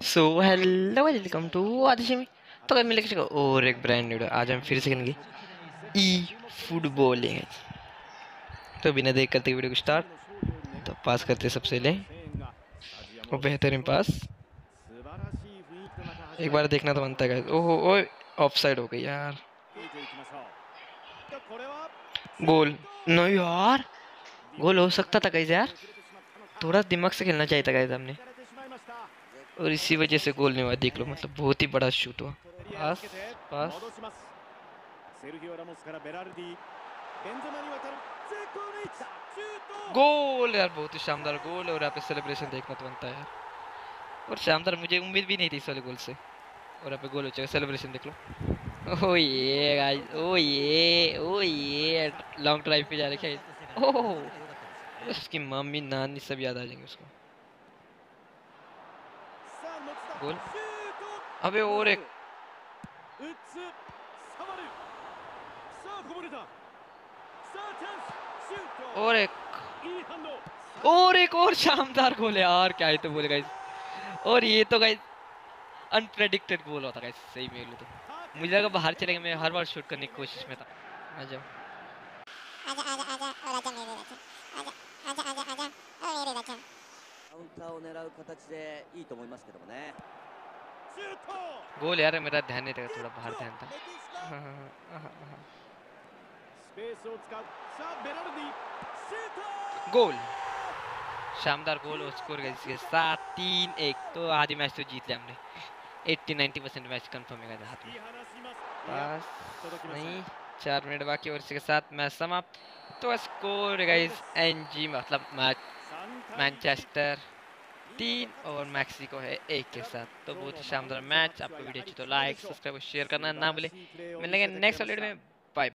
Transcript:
So hello welcome to आदिशमी। तो कल मिले किसी को और एक ब्रांड न्यू आज हम फिर से करेंगे ई फुटबॉलिंग। तो बिना देर करते वीडियो को स्टार्ट। तो पास करते सबसे ले वो बेहतरीन पास। एक बार देखना तो बनता है। ओहो ओ ऑफसाइड हो गई यार। गोल। नो यार, गोल हो सकता था गाइस यार। थोड़ा दिमाग से खेलना चाहिए था गाइस हमने, और इसी वजह से गोल नहीं हुआ। देख लो, मतलब बहुत ही बड़ा शूट हुआ। पास पास। गोल यार, बहुत ही शानदार गोल। और यहाँ पे सेलिब्रेशन देखना तो बनता है यार। और शानदार, मुझे उम्मीद भी नहीं थी इस वाले गोल से। और यहाँ पे गोल हो जाएगा, सेलिब्रेशन देख लो। ओ ये गाइस, ओ ये लॉन्ग ड्राइव पे जा रहे क्या। ओह, उसकी मम्मी नानी सब याद आ जाएंगे उसको। गोल। अबे और एक। और एक। और एक और शानदार गोल है यार, क्या ही तो बोले गाइस। और ये तो गाइस अनप्रेडिक्टेड गोल होता गाइस, सही में बोलूं तो मुझे लगा बाहर चलेगा। मैं हर बार शूट करने की कोशिश में था। आ जाओ। आजा आजा आजा और आजा मेरे राजा आजा आजा आजा आजा और मेरे राजा カウンターを狙う形でいいと思いますけどもね。 गोल यार, मेरा ध्यान नहीं था, थोड़ा बाहर ध्यान था। हाँ, हाँ, हाँ, हाँ, हाँ। गोल। शानदार गोल और स्कोर इसके साथ 3-1। तो आधी मैच तो जीत लिया हमने। 80-90% मैच कंफर्म है गाइस हाथ में। पास नहीं, 4 मिनट बाकी और इसके साथ मैच समाप्त। तो स्कोर गाइस एनजी मतलब मैनचेस्टर 3 और मैक्सिको है 1 के साथ। तो बहुत ही शानदार मैच। आपको वीडियो अच्छी तो लाइक सब्सक्राइब और शेयर करना ना भूले। मिलेंगे नेक्स्ट वीडियो में।